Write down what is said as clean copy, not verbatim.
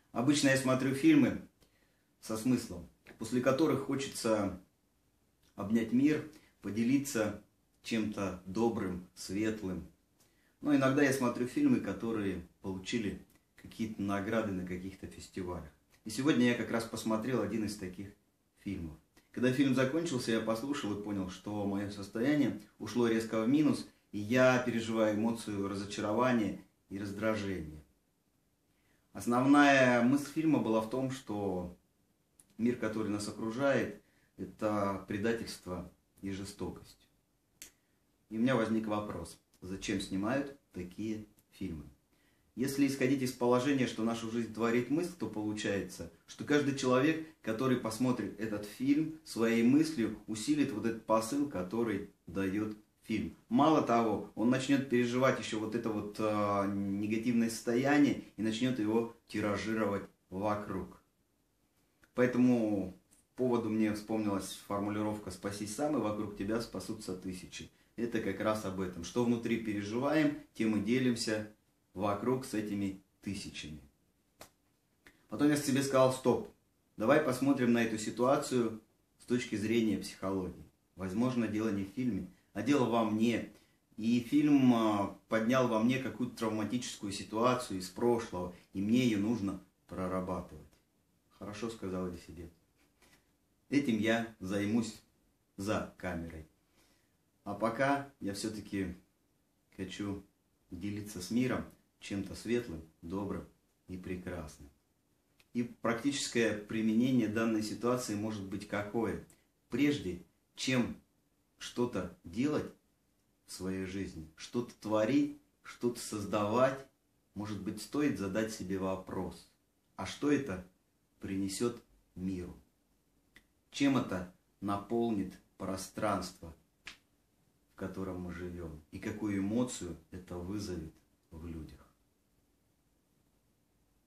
Обычно я смотрю фильмы со смыслом, после которых хочется обнять мир, поделиться чем-то добрым, светлым. Но иногда я смотрю фильмы, которые получили какие-то награды на каких-то фестивалях. И сегодня я как раз посмотрел один из таких фильмов. Когда фильм закончился, я послушал и понял, что мое состояние ушло резко в минус, и я переживаю эмоцию разочарования и раздражения. Основная мысль фильма была в том, что мир, который нас окружает, это предательство и жестокость. И у меня возник вопрос, зачем снимают такие фильмы? Если исходить из положения, что нашу жизнь творит мысль, то получается, что каждый человек, который посмотрит этот фильм, своей мыслью усилит вот этот посыл, который дает фильм. Мало того, он начнет переживать еще вот это вот негативное состояние и начнет его тиражировать вокруг. Поэтому по поводу мне вспомнилась формулировка «спасись сам, и вокруг тебя спасутся тысячи». Это как раз об этом. Что внутри переживаем, тем и делимся вокруг с этими тысячами. Потом я себе сказал: стоп, давай посмотрим на эту ситуацию с точки зрения психологии. Возможно, дело не в фильме, а дело во мне. И фильм поднял во мне какую-то травматическую ситуацию из прошлого, и мне ее нужно прорабатывать. Хорошо сказал я себе. Этим я займусь за камерой. А пока я все-таки хочу делиться с миром чем-то светлым, добрым и прекрасным. И практическое применение данной ситуации может быть какое? Прежде чем что-то делать в своей жизни, что-то творить, что-то создавать, может быть, стоит задать себе вопрос: а что это принесет миру? Чем это наполнит пространство, в котором мы живем? И какую эмоцию это вызовет